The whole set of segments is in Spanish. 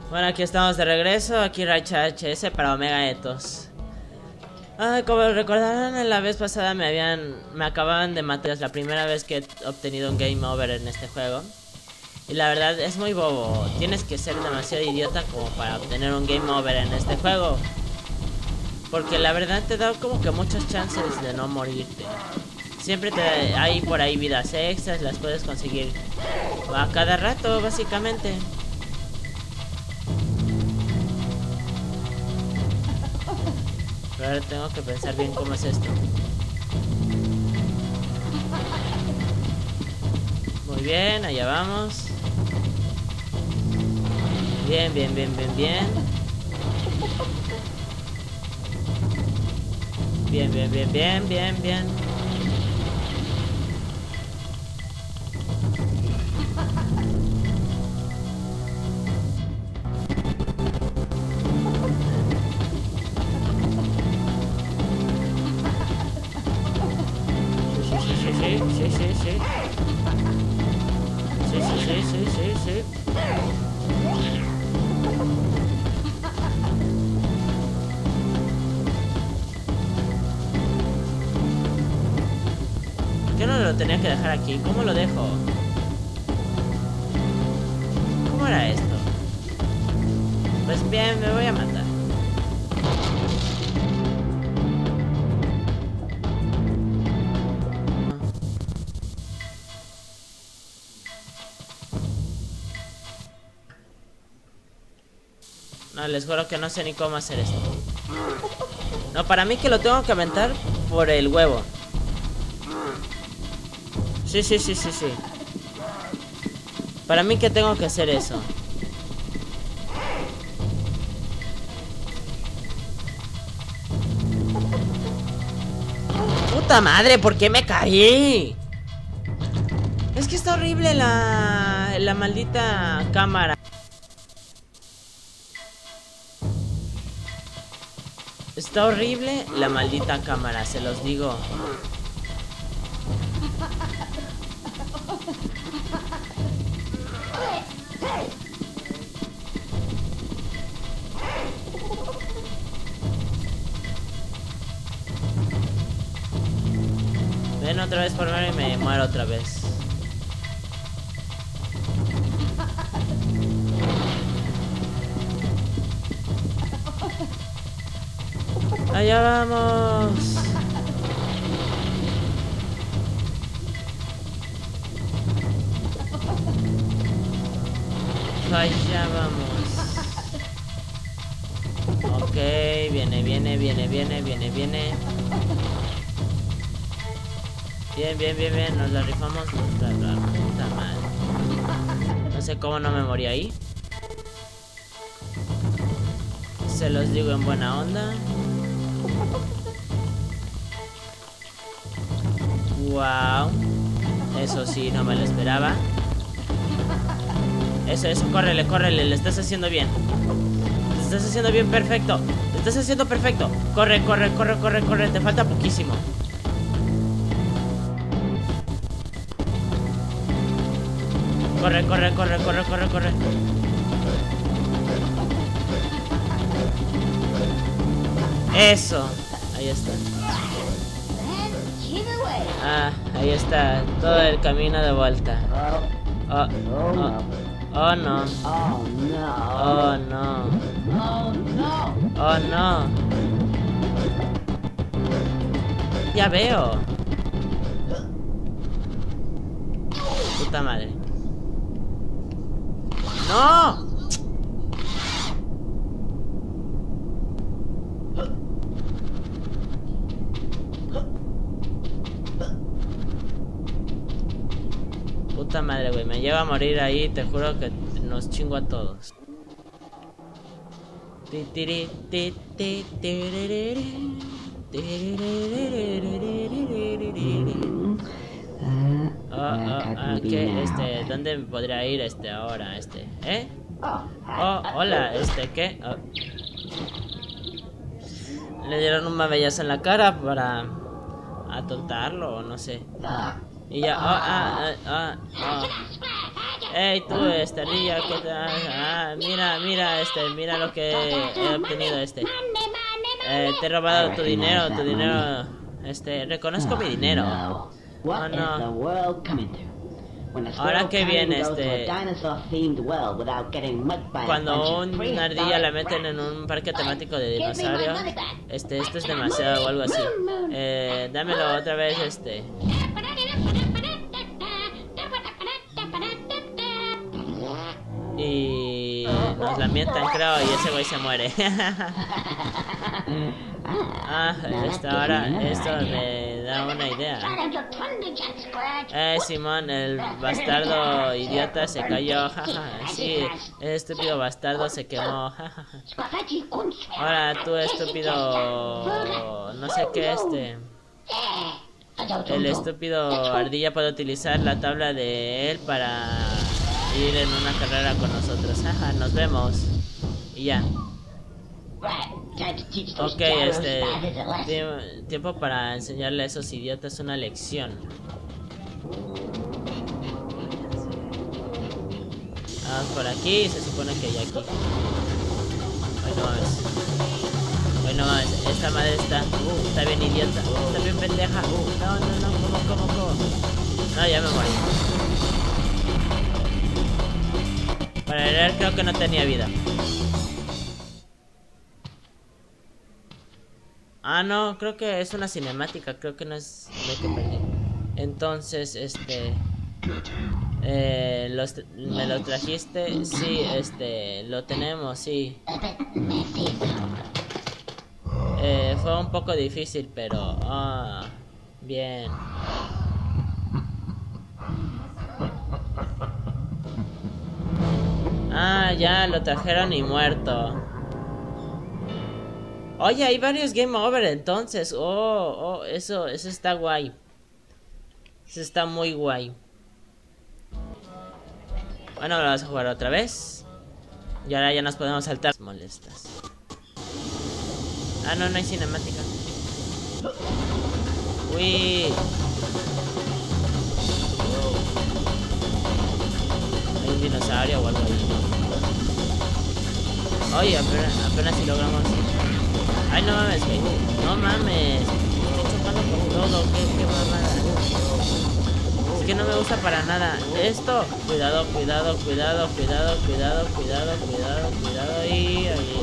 Bueno, aquí estamos de regreso, aquí Racha HS para Omega Ethos. Como recordarán, en la vez pasada me acababan de matar. Es la primera vez que he obtenido un game over en este juego. Y la verdad es muy bobo, tienes que ser demasiado idiota como para obtener un game over en este juego. Porque la verdad te da como que muchas chances de no morirte. Siempre hay por ahí vidas extras, las puedes conseguir a cada rato básicamente. Pero ahora tengo que pensar bien cómo es esto. Muy bien, allá vamos. Bien, bien, bien, bien, bien. Bien, bien, bien, bien, bien, bien. Sí, sí, sí, sí. Sí, sí, sí, sí, sí, sí. Yo no lo tenía que dejar aquí. ¿Cómo lo dejo? ¿Cómo era esto? Pues bien, me voy a matar. No, les juro que no sé ni cómo hacer esto. No, para mí que lo tengo que aventar por el huevo. Sí, sí, sí, sí, sí. Para mí que tengo que hacer eso. ¡Puta madre! ¿Por qué me caí? Es que está horrible la maldita cámara. Está horrible la maldita cámara, se los digo. Ven otra vez por mí y me muero otra vez. Allá vamos. Allá vamos. Ok, viene, viene, viene, viene, viene, viene. Bien, bien, bien, bien, nos la rifamos. La puta madre. No sé cómo no me morí ahí. Se los digo en buena onda. Wow. Eso sí, no me lo esperaba. Eso, córrele, córrele, le estás haciendo bien. Le estás haciendo bien, perfecto. Le estás haciendo perfecto. Corre, corre, corre, corre, corre. Te falta poquísimo. Corre, corre, corre, corre, corre, corre. Eso. Ahí está. Ah, ahí está. Todo el camino de vuelta. Oh, oh, oh no. Oh no. Oh no. Ya veo. Puta madre. ¡No! Puta madre, güey. Me lleva a morir ahí. Te juro que nos chingo a todos. ¿Qué? ¿Dónde podría ir ahora? ¿Eh? Oh, hola, ¿qué? Oh. Le dieron un mamellazo en la cara para atontarlo o no sé. Y ya, Hey, tú, ardilla, ¿qué tal? Ah, mira, mira lo que he obtenido, te he robado tu dinero, reconozco mi dinero. Oh, no. Ahora que viene, cuando una ardilla la meten en un parque temático de dinosaurio, esto es demasiado o algo así. Dámelo otra vez, Y nos lamentan, creo, y ese güey se muere. Ahora esto me da una idea. Simón, el bastardo idiota se cayó. Sí, el estúpido bastardo se quemó. Ahora tú, estúpido, no sé qué, el estúpido ardilla puede utilizar la tabla de él para ir en una carrera con nosotros. Nos vemos. Y ya. Ok, tiempo para enseñarle a esos idiotas una lección. Vamos por aquí y se supone que hay aquí. Ay, no mames. Esta madre está bien idiota. Está bien pendeja. No, ¿cómo? No, ya me morí. Para leer creo que no tenía vida. No, creo que es una cinemática. Creo que no es lo que perdí. Entonces, ¿me lo trajiste? Sí, lo tenemos, sí. Fue un poco difícil, pero... bien. Ya, lo trajeron y muerto. Oye, hay varios game over entonces. Eso está guay. Eso está muy guay. Bueno, vamos a jugar otra vez. Y ahora ya nos podemos saltar. Molestas. No hay cinemática. Uy. Hay un dinosaurio o algo ahí. Oye, apenas si logramos. Ay, no mames, güey. No mames. Estoy chocando con todo. Qué mamada. Es que no me gusta para nada. Esto. Cuidado. Y ahí.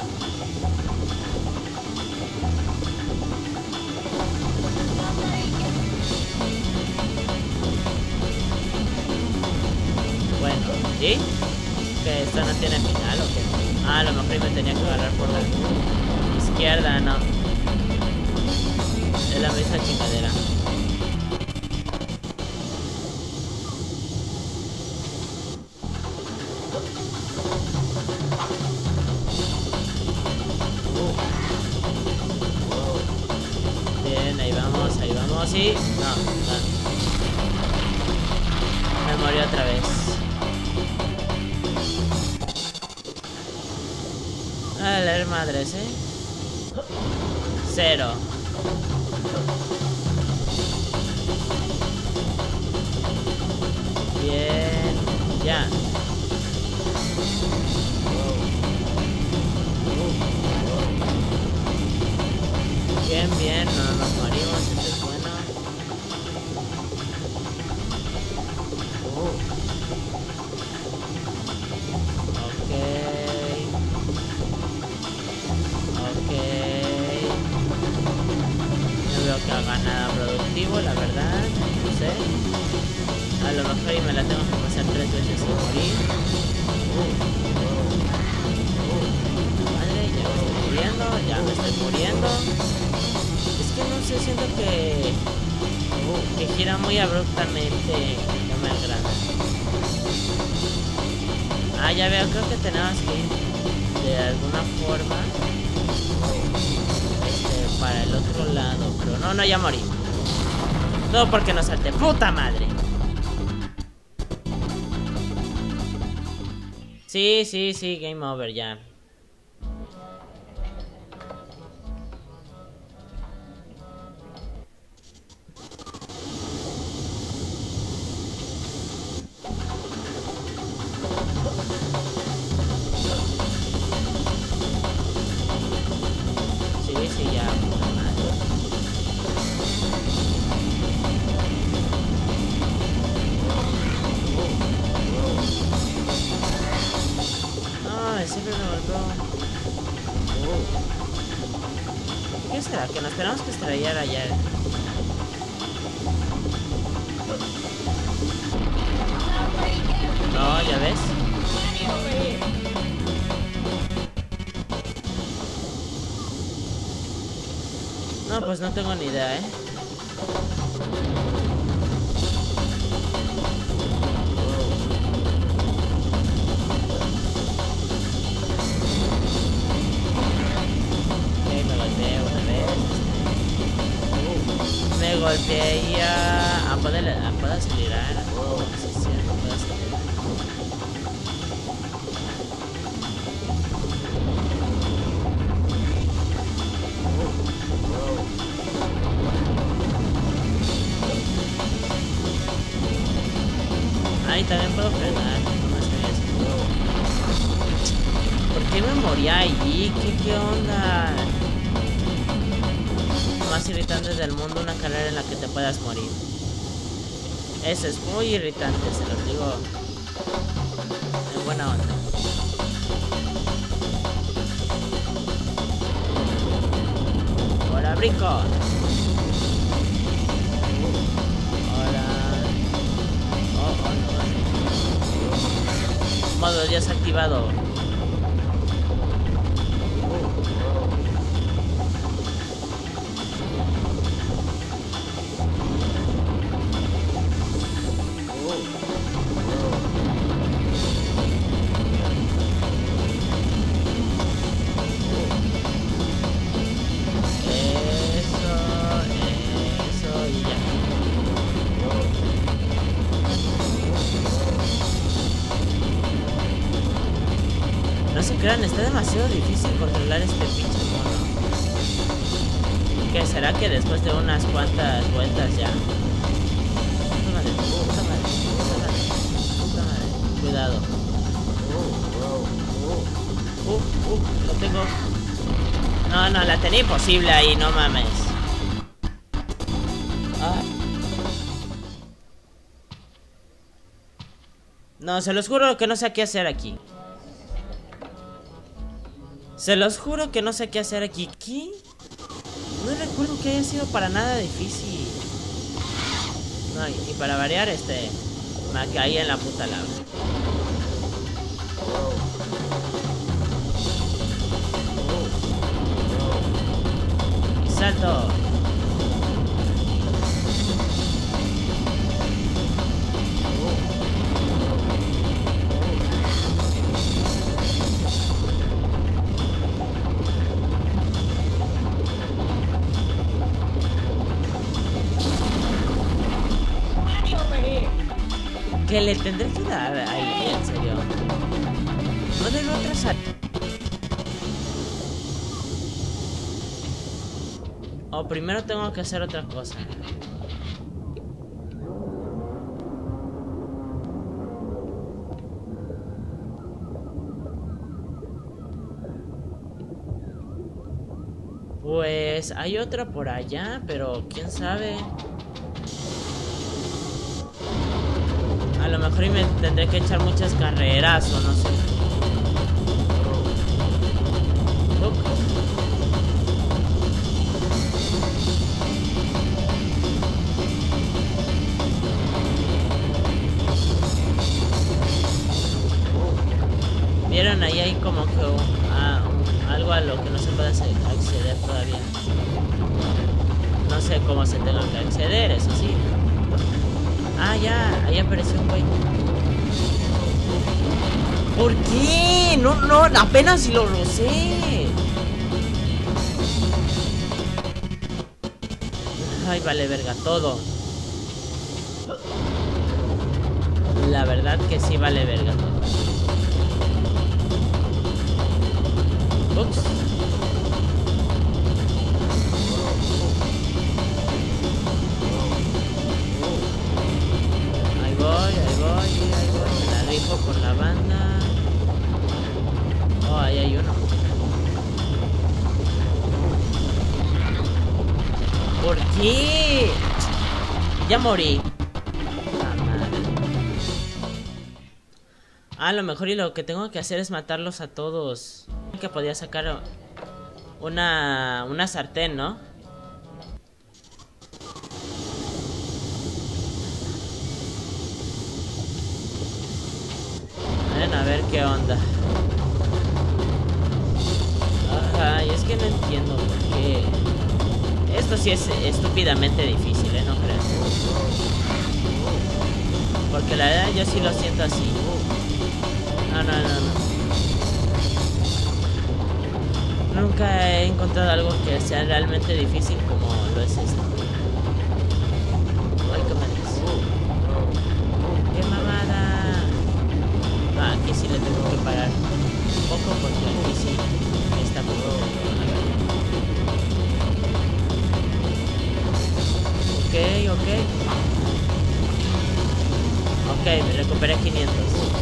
Bueno, ¿y? Que esto no tiene final o qué. A lo mejor me tenía que agarrar por la izquierda, no. Es la misma chingadera. Bien, ahí vamos y... No. Me morí otra vez. A leer madres, 0. Bien, ya. Bien, no nos morimos, esto es bueno. No veo que haga nada productivo, la verdad. No sé. A lo mejor y me la tengo que pasar 3 veces sin morir. Madre, ya me estoy muriendo. Es que no sé, siento que gira muy abruptamente. No me agrada. Ya veo, creo que tenemos que ir de alguna forma para el otro lado. Pero no, ya morí. No, porque no salté. ¡Puta madre! Sí, game over ya. mames, siempre me golpeó. ¿Qué será? Que nos tenemos que estrellar allá. No, ya ves. No, pues no tengo ni idea, Me golpeé y a poder acelerar. Sí, sí, puedo acelerar. Ahí también puedo frenar. No sé eso. ¿Por qué me moría allí? ¿Qué onda? Más irritante del mundo, una carrera en la que te puedas morir. Eso es muy irritante, se los digo en buena onda. Hola, brinco. Hola. Modo Dios activado. No se crean, está demasiado difícil controlar este pinche mono. ¿Qué será que después de unas cuantas vueltas ya? Puta madre, puta madre, puta madre, puta madre. Cuidado. Lo tengo. No, la tenía imposible ahí, no mames. No, se los juro que no sé qué hacer aquí. Se los juro que no sé qué hacer aquí. ¿Qué? No recuerdo que haya sido para nada difícil. No, y para variar, me caí en la puta lava. Y salto. Que le tendré que dar ahí, en serio. No debo atrasar. O primero tengo que hacer otra cosa. Pues hay otra por allá, pero quién sabe. A lo mejor me tendré que echar muchas carreras o no sé. Vieron, ahí hay como que algo a lo que no se puede acceder todavía. No sé cómo se tenga que acceder, eso sí. Ah, ya, ahí apareció un güey. ¿Por qué? No, apenas si lo rocé. Ay, vale verga, todo. La verdad que sí vale verga todo. Ups. Ahí voy. Me la rifo por la banda. Oh, ahí hay uno. ¿Por qué? Ya morí. A lo mejor y lo que tengo que hacer es matarlos a todos. Que podía sacar una sartén, ¿no? Ven a ver qué onda. Ay, es que no entiendo por qué. Esto sí es estúpidamente difícil, ¿no crees? Porque la verdad yo sí lo siento así. No. Nunca he encontrado algo que sea realmente difícil como lo es esto. Ay, ¿qué me dices? ¡Qué mamada! Ah, aquí sí le tengo que parar un poco porque aquí sí está muy Ok, me recuperé 500.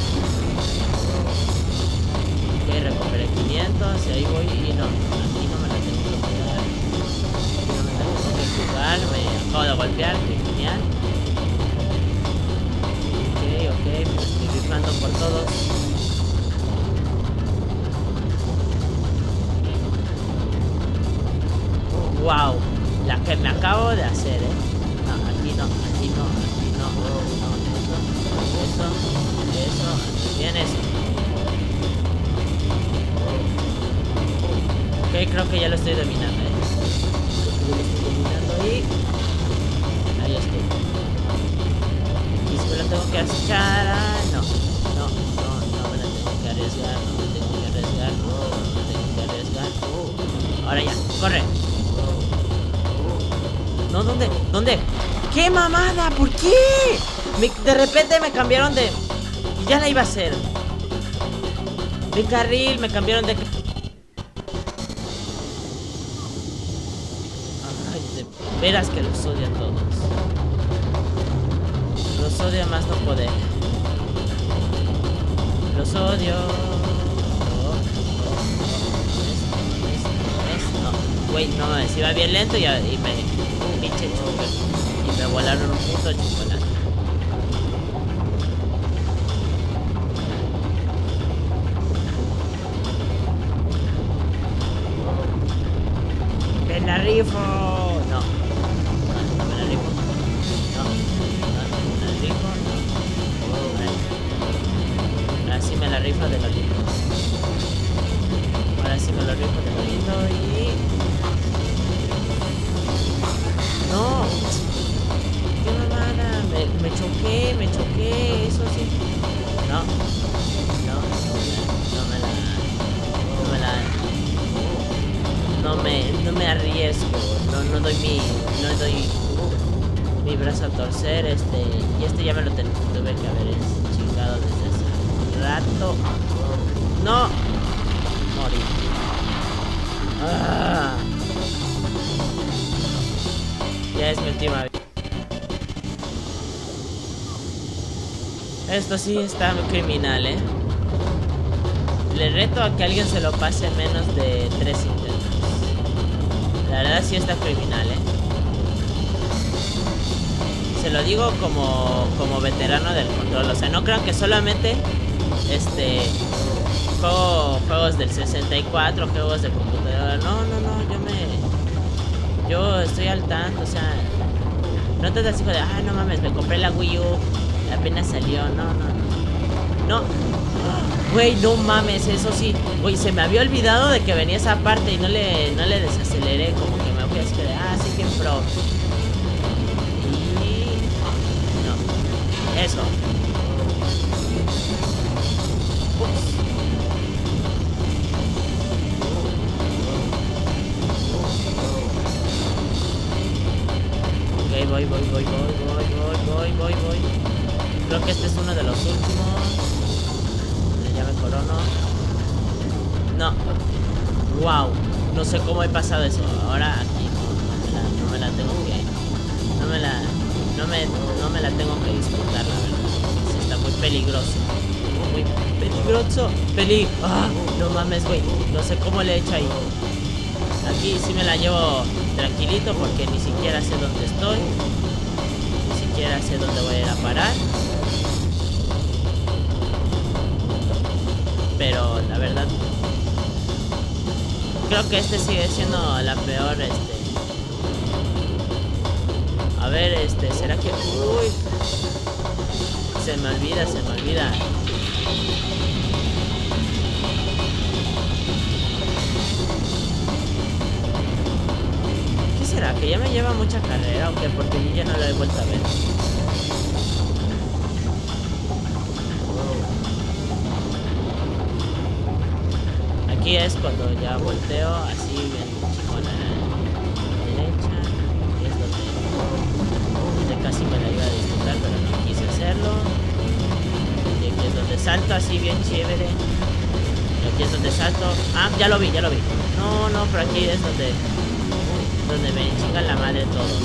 Ok, recuperé 500 y ahí voy y no, aquí no me la tengo que jugar. Aquí no me la tengo que jugar, me acabo de golpear, que genial. Ok, me estoy rifando por todos. Wow, la que me acabo de hacer, No, aquí no, eso, bien eso. Ok, creo que ya lo estoy dominando, y ahí estoy. Y si me lo tengo que echar, no me la tengo que arriesgar, Ahora ya, corre. No, ¿dónde? ¡Qué mamada! ¿Por qué? De repente me cambiaron de... Y ya la iba a hacer. De carril, me cambiaron de... Ay, de veras que los odio a todos. Los odio a más no poder. Los odio. Güey, no, se iba bien lento y me... pinche choque. Y me volaron un puto chocolate. ¡Me la rifo! No me la rifo. No me la rifo, Ahora sí me la rifo de lo lindo. Ahora sí me lo rifo de lo lindo y... No, qué mamada, me choqué, eso sí. No me arriesgo, no doy mi brazo a torcer, y ya me lo tuve que haber chingado desde hace rato. No, morí. Ya es mi última vez. Esto sí está muy criminal, Le reto a que alguien se lo pase en menos de 3 intentos. La verdad sí está criminal, Se lo digo como veterano del control. O sea, no crean que solamente juego juegos del 64, juegos de computadora. No, yo estoy al tanto, o sea, no te das hijo de, no mames, me compré la Wii U, apenas salió, no, güey, no mames, eso sí, güey, se me había olvidado de que venía esa parte y no le desaceleré, como que me fui así de, sí que pro. Y no, eso. Voy. Creo que este es uno de los últimos. Ya me corono. No. Wow. No sé cómo he pasado eso. Ahora aquí no me la tengo que... No me la tengo que disputar, la verdad. Sí, está muy peligroso. Muy peligroso. No mames, güey. No sé cómo le he hecho ahí. Aquí sí me la llevo tranquilito porque ni siquiera sé dónde estoy. Ni siquiera sé dónde voy a ir a parar. pero la verdad creo que este sigue siendo la peor. A ver, ¿será que...? Uy, se me olvida. ¿Qué será? ¿Que ya me lleva mucha carrera o qué? Porque yo ya no lo he vuelto a ver. Aquí es cuando ya volteo así bien chingón a la derecha. Aquí es donde casi me la iba a disfrutar, pero no quise hacerlo. Y aquí es donde salto así bien chévere. Y aquí es donde salto. Ah, ya lo vi. No, pero aquí es donde me chingan la madre todos.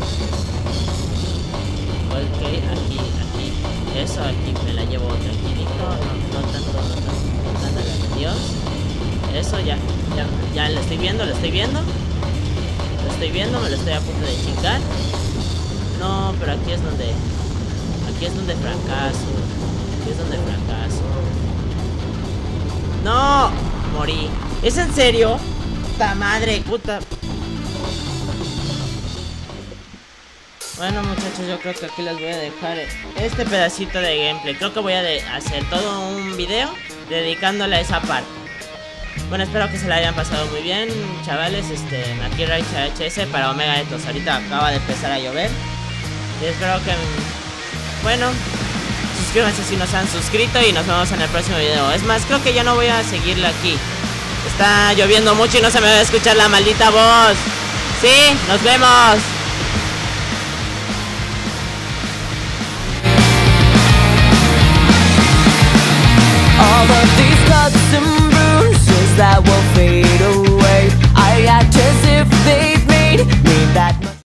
Ok, aquí. Eso, aquí me la llevo tranquilito. No tanto, gracias a Dios. Eso ya lo estoy viendo. Me lo estoy a punto de chingar. No, pero aquí es donde fracaso. No, morí. ¿Es en serio? ¡Ta madre, puta! Bueno, muchachos, yo creo que aquí les voy a dejar este pedacito de gameplay. Creo que voy a hacer todo un video dedicándole a esa parte. Bueno, espero que se la hayan pasado muy bien, chavales. Aquí Raicha HS para Omega Ethos. Ahorita acaba de empezar a llover. Y espero que... Bueno, suscríbanse si no se han suscrito y nos vemos en el próximo video. Es más, creo que ya no voy a seguirle aquí. Está lloviendo mucho y no se me va a escuchar la maldita voz. Sí, nos vemos. All of these cuts and bruises that will fade